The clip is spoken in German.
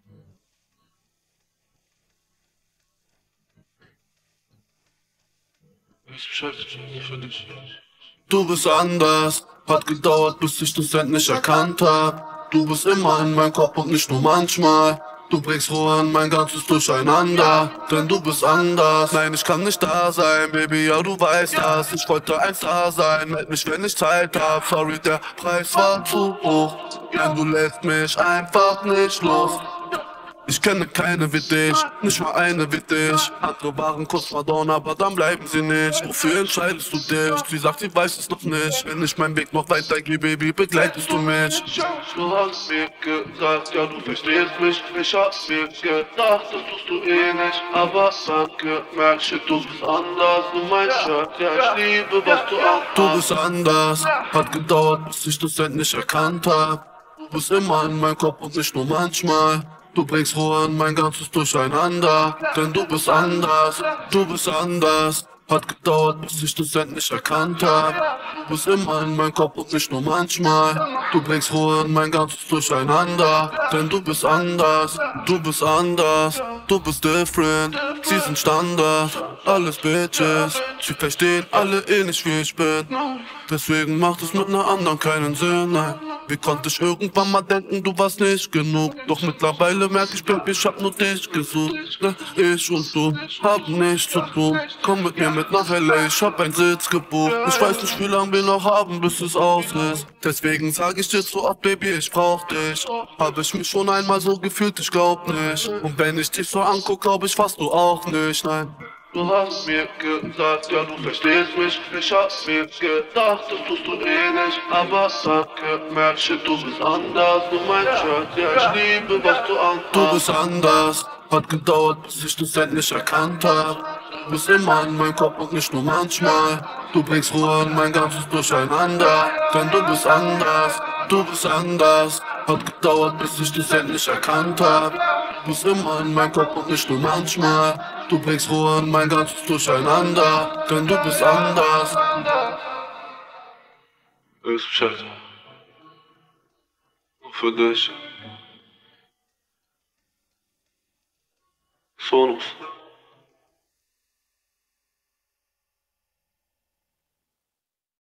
Du bist anders, hat gedauert, bis ich das endlich erkannt hab. Du bist immer in meinem Kopf und nicht nur manchmal. Du bringst Ruhe in mein ganzes Durcheinander, denn du bist anders. Nein, ich kann nicht da sein, Baby, ja du weißt das. Ich wollte ein Star sein, meld mich, wenn ich Zeit hab. Sorry, der Preis war zu hoch, denn du lässt mich einfach nicht los. Ich kenne keine wie dich, nicht mal eine wie dich. Andere waren kurz vor Dawn, aber dann bleiben sie nicht. Wofür entscheidest du dich? Sie sagt, sie weiß es noch nicht. Wenn ich meinen Weg noch weitergehe, Baby, begleitest du mich. Du hast mir gesagt, ja du verstehst mich. Ich hab mir gedacht, das tust du eh nicht. Aber dann gemerkt, shit, du bist anders. Du mein Shirt, ja ich liebe, was du anhast. Du bist anders, hat gedauert, bis ich das endlich erkannt hab. Du bist immer in meinem Kopf und nicht nur manchmal. Du bringst Ruhe in mein ganzes Durcheinander, denn du bist anders, du bist anders. Hat gedauert, bis ich das endlich erkannt hab. Du bist immer in meinem Kopf und nicht nur manchmal. Du bringst Ruhe in mein ganzes Durcheinander, denn du bist anders, du bist anders. Du bist different, sie sind Standard, alles Bitches. Sie verstehen alle eh nicht wie ich bin. Deswegen macht es mit einer anderen keinen Sinn, nein. Wie konnte ich irgendwann mal denken, du warst nicht genug? Doch mittlerweile merke ich, Baby, ich hab nur dich gesucht. Ne? Ich und du haben nichts zu tun. Komm mit mir mit nach LA, ich hab einen Sitz gebucht. Ich weiß nicht, wie lange wir noch haben, bis es aus ist. Deswegen sag ich dir so oft, Baby, ich brauch dich. Hab ich mich schon einmal so gefühlt, ich glaub nicht. Und wenn ich dich so anguck, glaub ich fast du auch nicht, nein. Du hast mir gesagt, ja du verstehst mich. Ich hab mir gedacht, das tust du eh nicht. Aber dann gemerkt, shit, du bist anders. Du mein Shirt, ja ich liebe, was du anhast. Du bist anders, hat gedauert, bis ich das endlich erkannt hab. Du bist immer in meinem Kopf und nicht nur manchmal. Du bringst Ruhe in mein ganzes Durcheinander, denn du bist anders, du bist anders. Hat gedauert, bis ich das endlich erkannt hab. Du bist immer in meinem Kopf und nicht nur manchmal. Du bringst Ruhe in mein ganzes Durcheinander, denn du bist anders. Ist Bescheid. Für dich. Sonus.